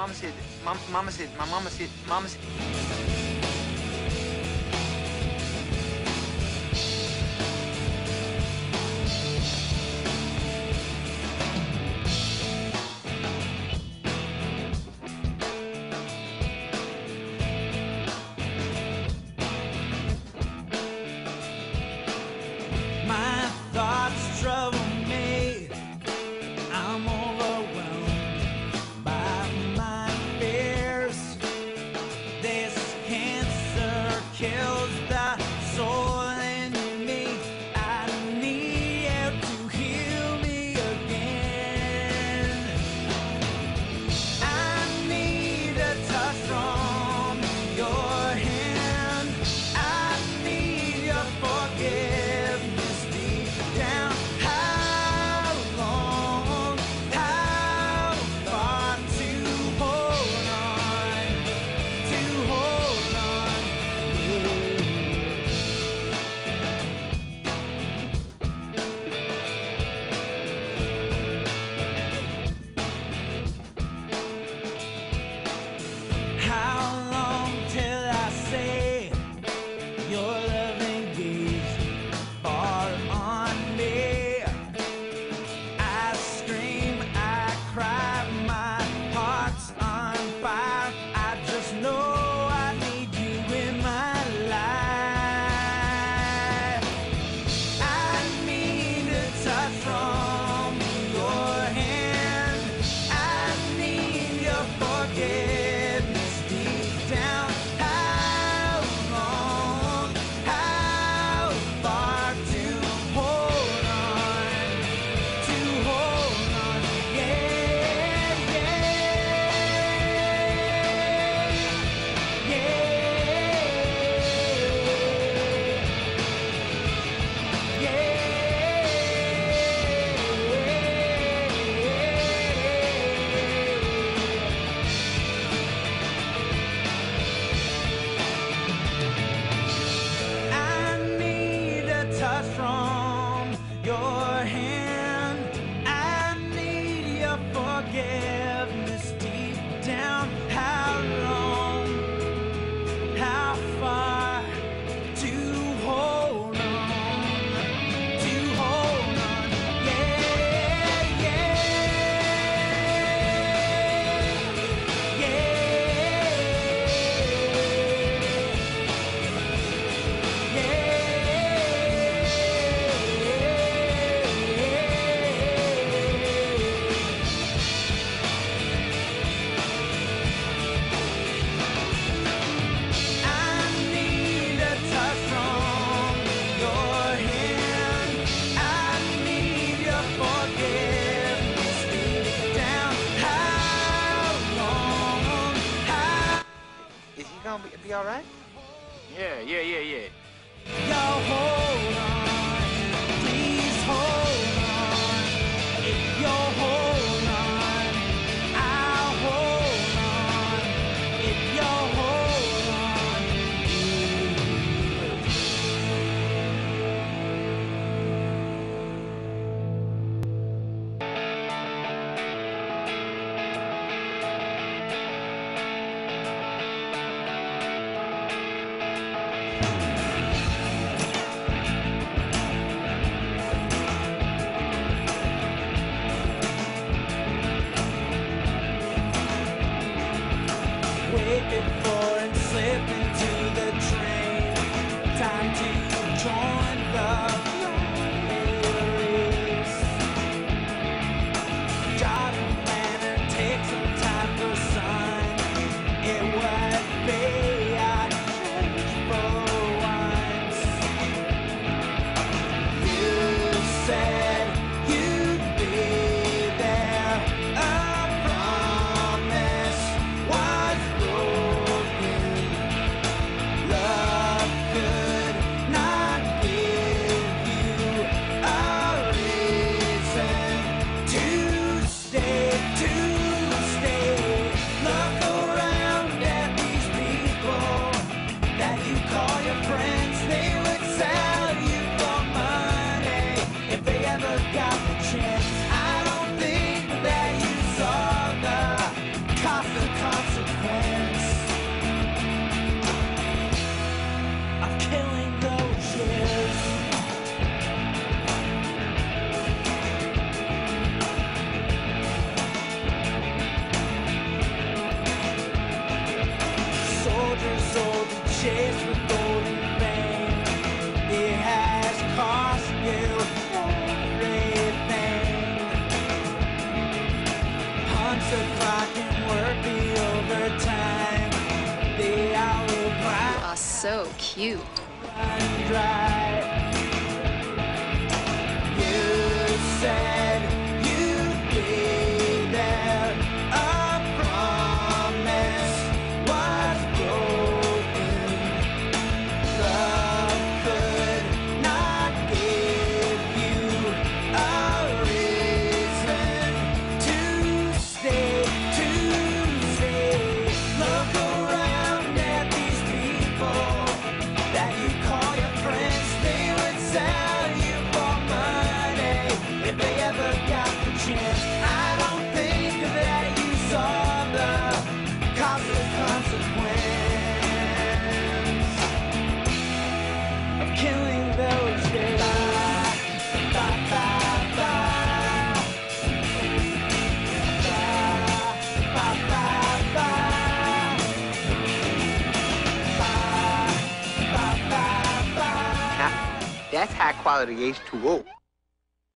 my mama said. My thoughts trouble me. I'm overwhelmed by my fears. This cancer kills the soul in me. I need you to heal me again. I need a touch from your hand. I need your forgiveness deep down. How long, how far to hold on, to hold on. How long till I say your loving gaze far on me? I scream, I cry, my heart's on fire. I just know I need you in my life. I need a touch from your hand. I need your forgiveness deep down. How long, how far to hold on, yeah, I need a touch from your hand. I need your forgiveness deep down. How long, how far to hold on, I need a touch from your hand. I need your forgiveness deep down. How long, how Is he gonna be all right? Yeah. Yo, hold on, please hold on. If you'll hold on, I'll hold on. If you'll hold on. Wait before and slip into the train. Time to join the race. Jog and plan and take some time for sun. It would be a change for once. You said you'd be there. A promise was broken. Love could not give you a reason to stay, Look around at these people that you call your friends. They would sell you for money if they ever got the chance. I don't think that you saw the cost of chase for golden fame. It has cost you everything. Punch the clock and work the overtime. The hourglass You are so cute. run dry. You said you'd be there. A promise was broken. Love could not give you a reason to stay, to stay. Look around at these people that you call your friends. They would sell you for money if they ever got the chance. I don't think that you saw the causeless consequence of killing those days. Ba, ba, ba, ba. Ba, ba, ba, ba. Now, that's high quality H2O.